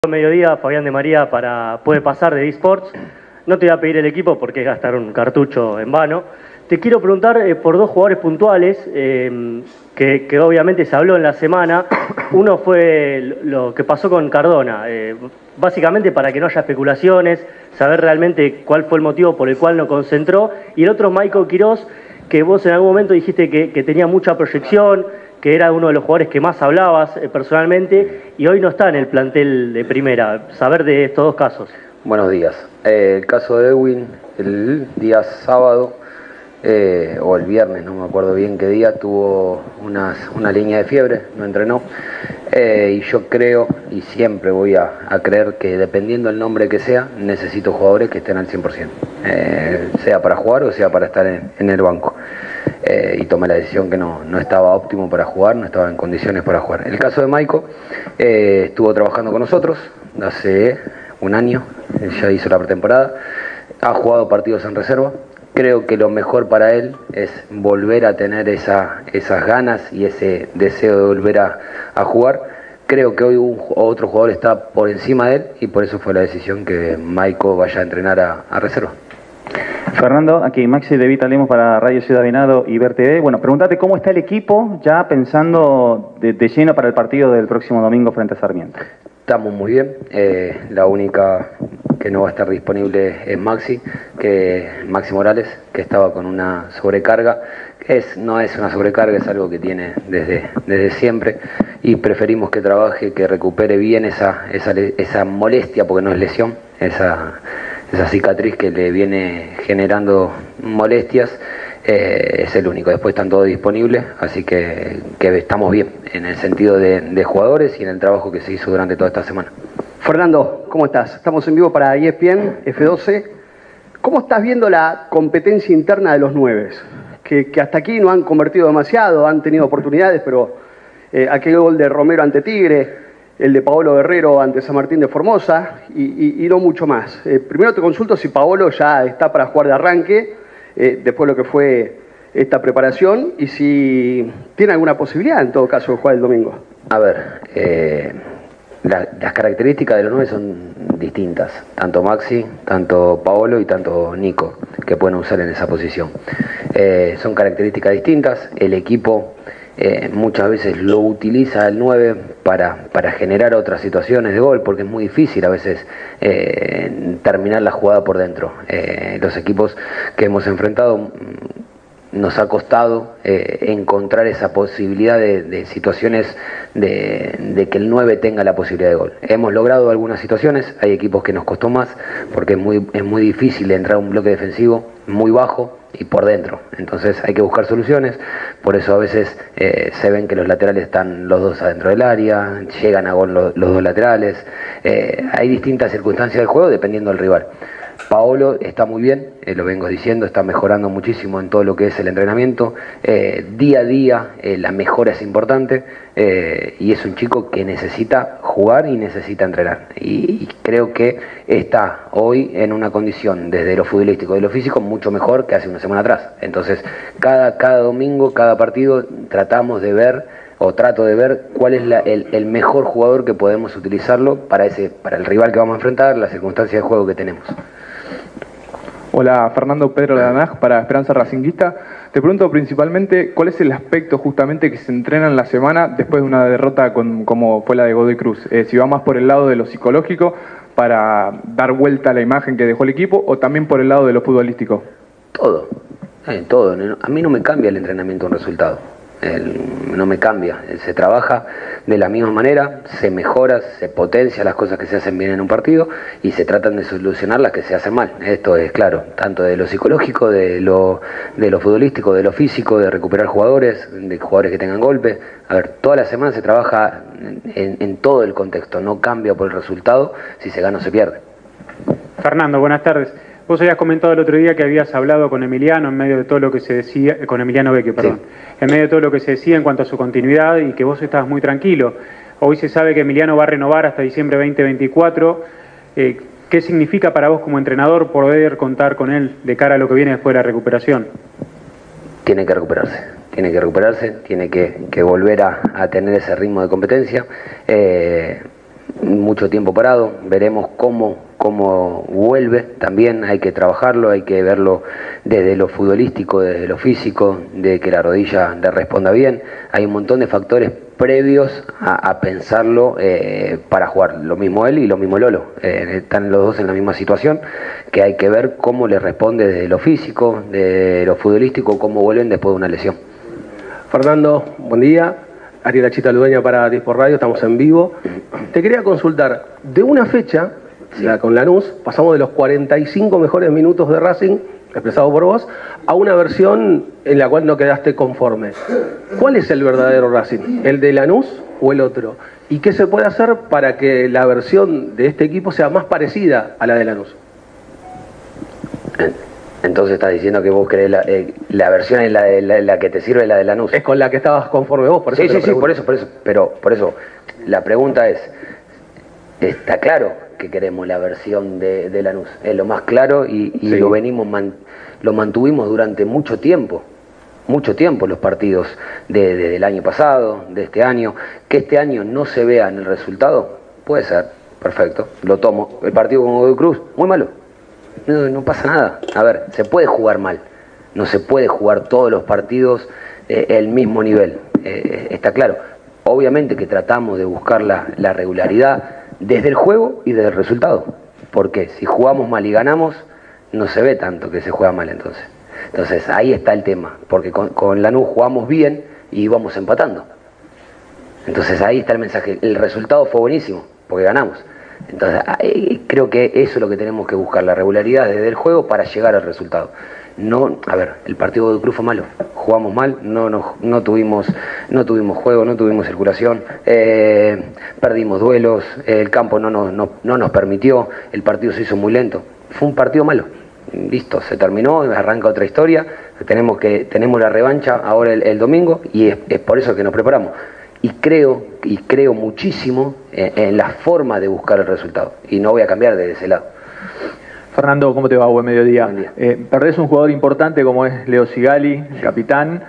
Mediodía, Fabián de María puede pasar de eSports. No te voy a pedir el equipo porque es gastar un cartucho en vano. Te quiero preguntar por dos jugadores puntuales que obviamente se habló en la semana. Uno fue lo que pasó con Cardona, básicamente para que no haya especulaciones, saber realmente cuál fue el motivo por el cual no concentró. Y el otro, Michael Quirós, que vos en algún momento dijiste que tenía mucha proyección, que era uno de los jugadores que más hablabas personalmente, y hoy no está en el plantel de primera. Saber de estos dos casos. Buenos días. El caso de Edwin, el día sábado, o el viernes, no me acuerdo bien qué día, tuvo una línea de fiebre, no entrenó. Y yo creo, y siempre voy a creer que dependiendo del nombre que sea, necesito jugadores que estén al 100%. Sea para jugar o sea para estar en el banco. Y tomé la decisión que no estaba óptimo para jugar, no estaba en condiciones para jugar. El caso de Maiko, estuvo trabajando con nosotros hace un año, ya hizo la pretemporada, ha jugado partidos en reserva. Creo que lo mejor para él es volver a tener esas ganas y ese deseo de volver a jugar. Creo que hoy otro jugador está por encima de él y por eso fue la decisión que Maiko vaya a entrenar a reserva. Fernando, aquí Maxi de Vita Lemos para Radio Ciudad Venado y Ver TV. Bueno, pregúntate cómo está el equipo ya pensando de lleno para el partido del próximo domingo frente a Sarmiento. Estamos muy bien, la única que no va a estar disponible es Maxi Morales, que estaba con una sobrecarga. No es una sobrecarga, es algo que tiene desde siempre y preferimos que trabaje, que recupere bien esa molestia, porque no es lesión, esa cicatriz que le viene generando molestias. Es el único. Después están todos disponibles, así que estamos bien en el sentido de jugadores y en el trabajo que se hizo durante toda esta semana. Fernando, ¿cómo estás? Estamos en vivo para ESPN, F12. ¿Cómo estás viendo la competencia interna de los nueves? Que hasta aquí no han convertido demasiado, han tenido oportunidades, pero aquel gol de Romero ante Tigre, el de Paolo Guerrero ante San Martín de Formosa y no mucho más. Primero te consulto si Paolo ya está para jugar de arranque, después de lo que fue esta preparación, y si tiene alguna posibilidad en todo caso de jugar el domingo. A ver, las características de los nueve son distintas, tanto Maxi, tanto Paolo y tanto Nico, que pueden usar en esa posición. Son características distintas, el equipo muchas veces lo utiliza el 9 para generar otras situaciones de gol, porque es muy difícil a veces terminar la jugada por dentro. Los equipos que hemos enfrentado nos ha costado encontrar esa posibilidad de situaciones de que el 9 tenga la posibilidad de gol. Hemos logrado algunas situaciones, hay equipos que nos costó más porque es muy difícil entrar a un bloque defensivo muy bajo y por dentro, entonces hay que buscar soluciones. Por eso a veces se ven que los laterales están los dos adentro del área, llegan a gol los dos laterales. Hay distintas circunstancias del juego dependiendo del rival. Paolo está muy bien, lo vengo diciendo, está mejorando muchísimo en todo lo que es el entrenamiento. Día a día la mejora es importante y es un chico que necesita jugar y necesita entrenar. Y creo que está hoy en una condición, desde lo futbolístico y lo físico, mucho mejor que hace una semana atrás. Entonces, cada domingo, cada partido, tratamos de ver, o trato de ver cuál es el mejor jugador que podemos utilizarlo para el rival que vamos a enfrentar, las circunstancias de juego que tenemos. Hola, Fernando, Pedro Lanaj para Esperanza Racinguista. Te pregunto principalmente cuál es el aspecto justamente que se entrena en la semana después de una derrota como fue la de Godoy Cruz. Si va más por el lado de lo psicológico para dar vuelta a la imagen que dejó el equipo, o también por el lado de lo futbolístico. Todo. A mí no me cambia el entrenamiento un resultado. No me cambia, se trabaja de la misma manera, se mejora, se potencia las cosas que se hacen bien en un partido y se tratan de solucionar las que se hacen mal. Esto es claro, tanto de lo psicológico, de lo futbolístico, de lo físico, de recuperar jugadores, de jugadores que tengan golpes. A ver, toda la semana se trabaja en todo el contexto, no cambia por el resultado, si se gana o se pierde. Fernando, buenas tardes. Vos habías comentado el otro día que habías hablado con Emiliano en medio de todo lo que se decía, con Emiliano Vecchio, perdón, sí, en medio de todo lo que se decía en cuanto a su continuidad y que vos estabas muy tranquilo. Hoy se sabe que Emiliano va a renovar hasta diciembre 2024. ¿Qué significa para vos como entrenador poder contar con él de cara a lo que viene después de la recuperación? Tiene que recuperarse, tiene que volver a tener ese ritmo de competencia. mucho tiempo parado, veremos cómo vuelve, también hay que trabajarlo, hay que verlo desde lo futbolístico, desde lo físico, de que la rodilla le responda bien, hay un montón de factores previos a pensarlo para jugar, lo mismo él y lo mismo Lolo, están los dos en la misma situación, que hay que ver cómo le responde desde lo físico, de lo futbolístico, cómo vuelven después de una lesión. Fernando, buen día. Ariel Chita Ludueña para Disport Radio, estamos en vivo. Te quería consultar, de una fecha, con Lanús, pasamos de los 45 mejores minutos de Racing, expresado por vos, a una versión en la cual no quedaste conforme. ¿Cuál es el verdadero Racing? ¿El de Lanús o el otro? ¿Y qué se puede hacer para que la versión de este equipo sea más parecida a la de Lanús? Entonces estás diciendo que vos crees la versión en la que te sirve la de Lanús. Es con la que estabas conforme vos, por eso. Sí, por eso. Pero por eso, la pregunta es, está claro que queremos la versión de Lanús. Es lo más claro y sí. Lo mantuvimos durante mucho tiempo los partidos del año pasado, de este año. Que este año no se vea en el resultado, puede ser, perfecto, lo tomo. El partido con Godoy Cruz, muy malo. No pasa nada. A ver, se puede jugar mal. No se puede jugar todos los partidos el mismo nivel. Está claro. Obviamente que tratamos de buscar la regularidad desde el juego y desde el resultado. Porque si jugamos mal y ganamos, no se ve tanto que se juega mal entonces. Entonces ahí está el tema. Porque con Lanús jugamos bien y íbamos empatando. Entonces ahí está el mensaje. El resultado fue buenísimo, porque ganamos. Entonces creo que eso es lo que tenemos que buscar, la regularidad desde el juego para llegar al resultado. No, a ver, el partido de Cruz fue malo, jugamos mal, no tuvimos juego, no tuvimos circulación, perdimos duelos, el campo no nos permitió, el partido se hizo muy lento, fue un partido malo. Listo, se terminó, arranca otra historia, tenemos la revancha ahora el domingo y es por eso que nos preparamos. Y creo muchísimo en la forma de buscar el resultado. Y no voy a cambiar de ese lado. Fernando, ¿cómo te va? Buen mediodía. Buen día. Perdés un jugador importante como es Leo Sigali, capitán.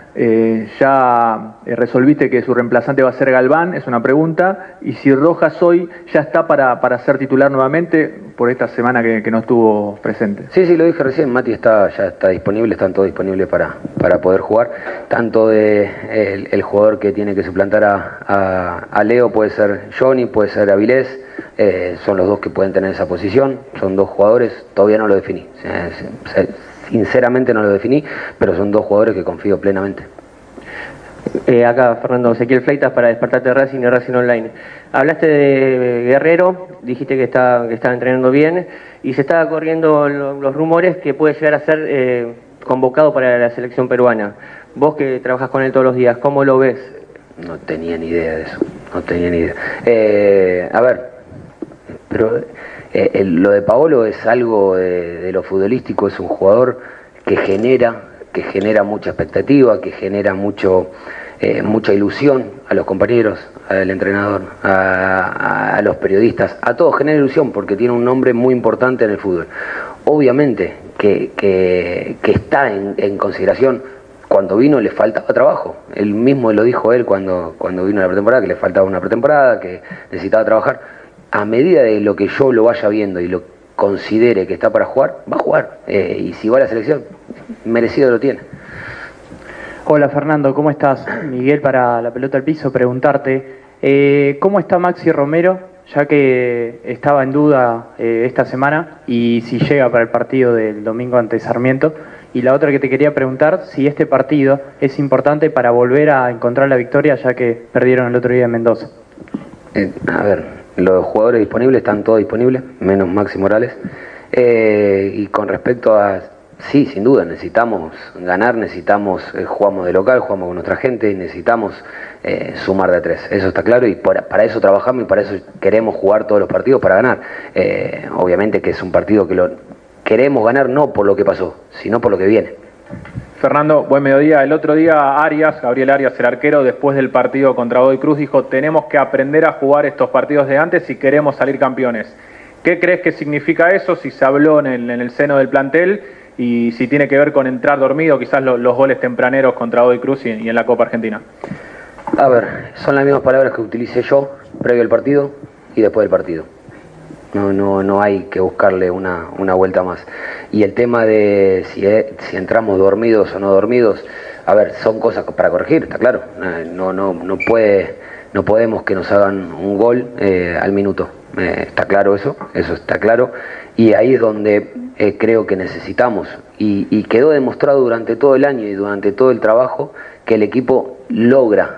Ya resolviste que su reemplazante va a ser Galván, es una pregunta. Y si Rojas hoy ya está para ser titular nuevamente por esta semana que no estuvo presente. Sí, lo dije recién. Mati ya está disponible, están todos disponibles para poder jugar. Tanto el jugador que tiene que suplantar a Leo puede ser Johnny, puede ser Avilés. Son los dos que pueden tener esa posición, son dos jugadores, todavía no lo definí, sinceramente no lo definí, pero son dos jugadores que confío plenamente. Acá Fernando, Ezequiel Fleitas para Despertarte Racing y Racing Online. Hablaste de Guerrero, dijiste que estaba entrenando bien y se estaba corriendo los rumores que puede llegar a ser convocado para la selección peruana. Vos que trabajas con él todos los días, ¿cómo lo ves? No tenía ni idea de eso, no tenía ni idea. A ver, pero lo de Paolo es algo de lo futbolístico, es un jugador que genera mucha expectativa, que genera mucha ilusión a los compañeros, al entrenador, a los periodistas, a todos genera ilusión porque tiene un nombre muy importante en el fútbol. Obviamente que está en consideración. Cuando vino le faltaba trabajo, él mismo lo dijo cuando vino a la pretemporada, que le faltaba una pretemporada, que necesitaba trabajar. A medida de lo que yo lo vaya viendo y lo considere que está para jugar, va a jugar. Y si va a la selección, merecido lo tiene. Hola Fernando, ¿cómo estás? Miguel para La Pelota al Piso, preguntarte, ¿cómo está Maxi Romero? Ya que estaba en duda esta semana y si llega para el partido del domingo ante Sarmiento. Y la otra que te quería preguntar, si este partido es importante para volver a encontrar la victoria ya que perdieron el otro día en Mendoza. A ver, los jugadores disponibles están todos disponibles, menos Maxi Morales. Y con respecto a, sí, sin duda, necesitamos ganar, jugamos de local, jugamos con nuestra gente y necesitamos sumar de a 3. Eso está claro y para eso trabajamos y para eso queremos jugar todos los partidos para ganar. Obviamente que es un partido que lo queremos ganar no por lo que pasó, sino por lo que viene. Fernando, buen mediodía. El otro día Gabriel Arias, el arquero, después del partido contra Godoy Cruz, dijo: tenemos que aprender a jugar estos partidos de antes si queremos salir campeones. ¿Qué crees que significa eso? Si se habló en el seno del plantel y si tiene que ver con entrar dormido, quizás los goles tempraneros contra Godoy Cruz y en la Copa Argentina. A ver, son las mismas palabras que utilicé yo previo al partido. y después del partido. No hay que buscarle una vuelta más. Y el tema de si entramos dormidos o no dormidos, a ver, son cosas para corregir, está claro. No podemos que nos hagan un gol al minuto. Está claro eso está claro. Y ahí es donde creo que necesitamos, y quedó demostrado durante todo el año y durante todo el trabajo, que el equipo logra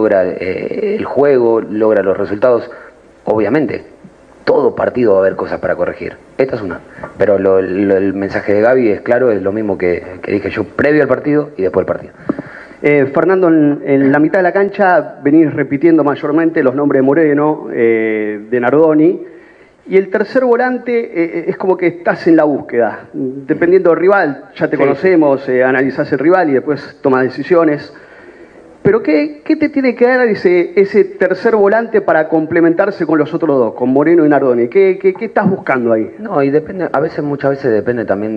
el juego, logra los resultados. Obviamente, todo partido va a haber cosas para corregir. Esta es una. Pero el mensaje de Gaby es claro, es lo mismo que dije yo previo al partido y después del partido. Fernando, en la mitad de la cancha venís repitiendo mayormente los nombres de Moreno, de Nardoni, y el tercer volante es como que estás en la búsqueda. Dependiendo del rival, ya te conocemos, analizás el rival y después tomas decisiones. Pero ¿qué te tiene que dar ese tercer volante para complementarse con los otros dos, con Moreno y Nardoni? ¿Qué estás buscando ahí? No, y depende, muchas veces depende también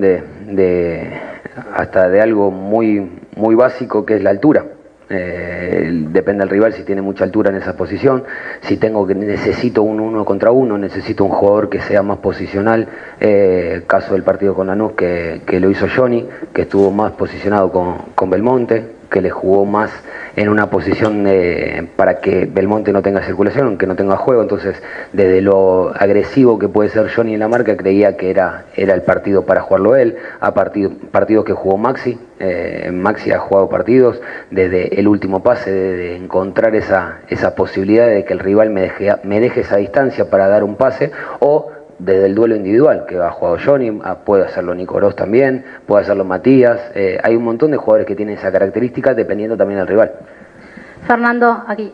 hasta de algo muy básico, que es la altura. Depende del rival si tiene mucha altura en esa posición. Si necesito un 1 contra 1, necesito un jugador que sea más posicional. Caso del partido con Lanús, que lo hizo Johnny, que estuvo más posicionado con Belmonte, que le jugó más en una posición para que Belmonte no tenga circulación, que no tenga juego. Entonces, desde lo agresivo que puede ser Johnny en la marca, creía que era el partido para jugarlo él. A partidos que jugó Maxi, Maxi ha jugado partidos desde el último pase, de encontrar esa posibilidad de que el rival me deje esa distancia para dar un pase, o desde el duelo individual, que ha jugado Johnny, puede hacerlo Nico Gross también, puede hacerlo Matías. Hay un montón de jugadores que tienen esa característica, dependiendo también del rival. Fernando, aquí.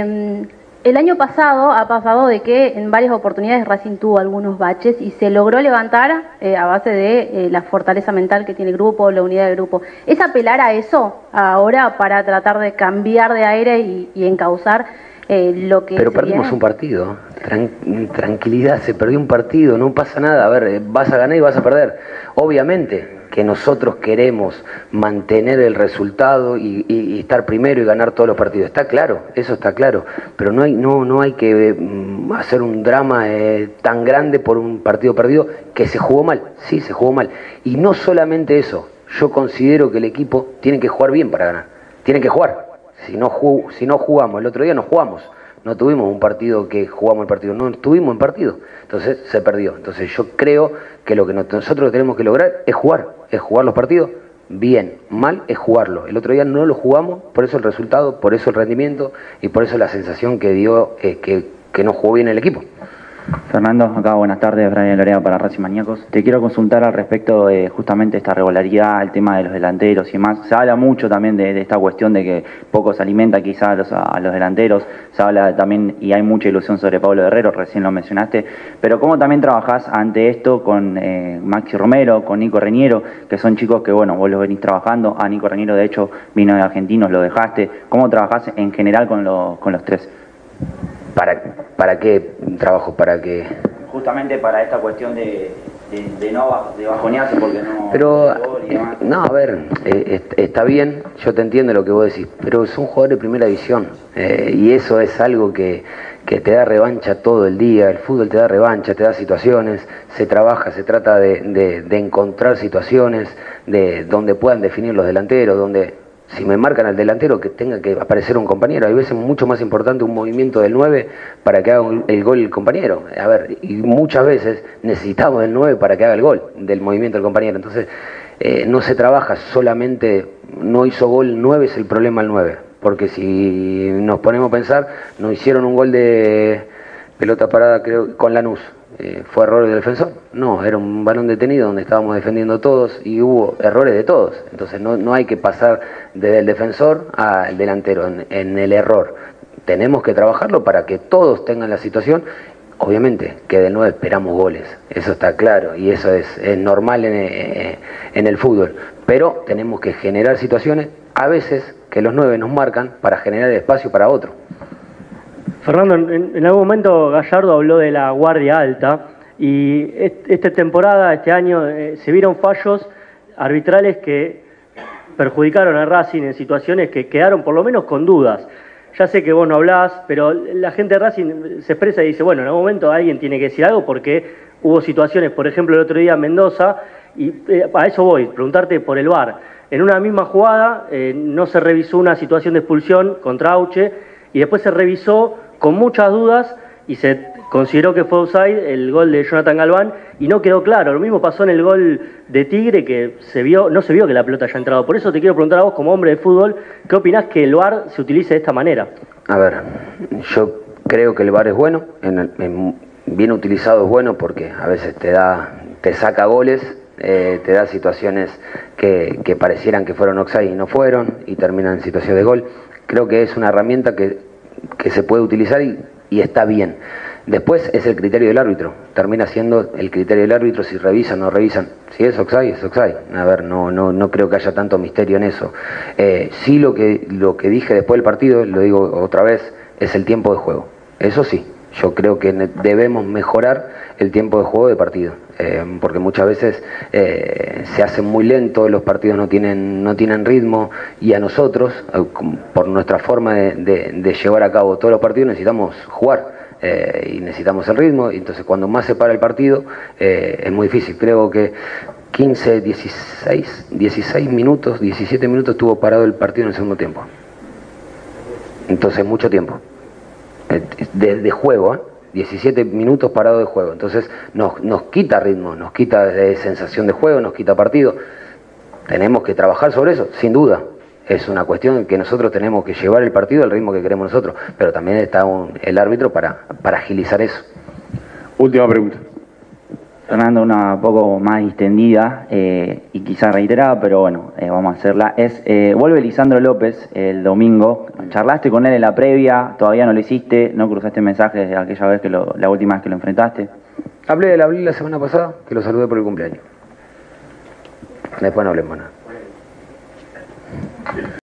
El año pasado ha pasado de que en varias oportunidades Racing tuvo algunos baches y se logró levantar a base de la fortaleza mental que tiene el grupo, la unidad del grupo. ¿Es apelar a eso ahora para tratar de cambiar de aire y encauzar lo que... Pero perdimos un partido, tranquilidad, se perdió un partido, no pasa nada. A ver, vas a ganar y vas a perder. Obviamente que nosotros queremos mantener el resultado y estar primero y ganar todos los partidos, está claro, eso está claro, pero no hay que hacer un drama tan grande por un partido perdido, que se jugó mal. Sí, se jugó mal, y no solamente eso. Yo considero que el equipo tiene que jugar bien para ganar, tiene que jugar. Si no jugamos, el otro día no jugamos, no tuvimos un partido que jugamos el partido, no estuvimos en partido, entonces se perdió. Entonces yo creo que lo que nosotros tenemos que lograr es jugar los partidos bien. Mal es jugarlo. El otro día no lo jugamos, por eso el resultado, por eso el rendimiento y por eso la sensación que dio que no jugó bien el equipo. Fernando, acá buenas tardes, Brian Lorea para Racing Maníacos. Te quiero consultar al respecto de justamente esta regularidad, el tema de los delanteros y demás. Se habla mucho también de esta cuestión de que poco se alimenta quizás a los delanteros. Se habla también, y hay mucha ilusión sobre Pablo Guerrero, recién lo mencionaste. Pero ¿cómo también trabajás ante esto con Maxi Romero, con Nico Reñero, que son chicos que, bueno, vos los venís trabajando? A Nico Reñero, de hecho, vino de Argentinos, lo dejaste. ¿Cómo trabajás en general con los tres? ¿Para qué trabajo? ¿Para qué? Justamente para esta cuestión de bajonearse porque no... Pero, no, a ver, está bien, yo te entiendo lo que vos decís, pero son jugadores de primera división, y eso es algo que te da revancha todo el día. El fútbol te da revancha, te da situaciones, se trabaja, se trata de encontrar situaciones donde puedan definir los delanteros, donde... Si me marcan al delantero, que tenga que aparecer un compañero. Hay veces mucho más importante un movimiento del 9 para que haga el gol el compañero. A ver, y muchas veces necesitamos del 9 para que haga el gol del movimiento del compañero. Entonces, no se trabaja solamente, no hizo gol 9, es el problema el 9. Porque si nos ponemos a pensar, nos hicieron un gol de pelota parada, creo, con Lanús. ¿Fue error del defensor? No, era un balón detenido donde estábamos defendiendo todos y hubo errores de todos. Entonces no hay que pasar desde el defensor al delantero en el error. Tenemos que trabajarlo para que todos tengan la situación. Obviamente que del 9 esperamos goles, eso está claro, y eso es normal en el fútbol. Pero tenemos que generar situaciones, a veces que los 9 nos marcan para generar espacio para otro. Fernando, en algún momento Gallardo habló de la guardia alta y esta temporada, este año, se vieron fallos arbitrales que perjudicaron a Racing en situaciones que quedaron por lo menos con dudas. ya sé que vos no hablás, pero la gente de Racing se expresa y dice, bueno, en algún momento alguien tiene que decir algo porque hubo situaciones, por ejemplo, el otro día en Mendoza, y a eso voy, preguntarte por el VAR. En una misma jugada no se revisó una situación de expulsión contra Auche y después se revisó con muchas dudas y se consideró que fue offside el gol de Jonathan Galván y no quedó claro. Lo mismo pasó en el gol de Tigre, que no se vio que la pelota haya entrado. Por eso te quiero preguntar a vos, como hombre de fútbol, ¿qué opinás que el VAR se utilice de esta manera? A ver, yo creo que el VAR es bueno, bien utilizado es bueno porque a veces te saca goles, te da situaciones que parecieran que fueron offside y no fueron, y terminan en situación de gol. Creo que es una herramienta que se puede utilizar y está bien. Después es el criterio del árbitro, termina siendo el criterio del árbitro si revisan o no revisan. Si es offside, es offside. A ver, no creo que haya tanto misterio en eso. Sí, lo que dije después del partido, lo digo otra vez, es el tiempo de juego. Eso sí, yo creo que debemos mejorar el tiempo de juego de partido, porque muchas veces se hacen muy lentos, los partidos no tienen ritmo, y a nosotros, por nuestra forma de llevar a cabo todos los partidos, necesitamos jugar. Y necesitamos el ritmo, y entonces cuando más se para el partido es muy difícil. Creo que 15, 16 minutos, 17 minutos estuvo parado el partido en el segundo tiempo. Entonces mucho tiempo de juego, 17 minutos parado de juego. Entonces nos quita ritmo, nos quita sensación de juego, nos quita partido. Tenemos que trabajar sobre eso, sin duda. Es una cuestión que nosotros tenemos que llevar el partido al ritmo que queremos nosotros, pero también está el árbitro para agilizar eso. Última pregunta. Fernando, una poco más distendida y quizás reiterada, pero bueno, vamos a hacerla. Vuelve Lisandro López el domingo. ¿Charlaste con él en la previa? ¿Todavía no lo hiciste? ¿No cruzaste mensajes de aquella vez la última vez que lo enfrentaste? Hablé la semana pasada, que lo saludé por el cumpleaños. Después no hablemos nada.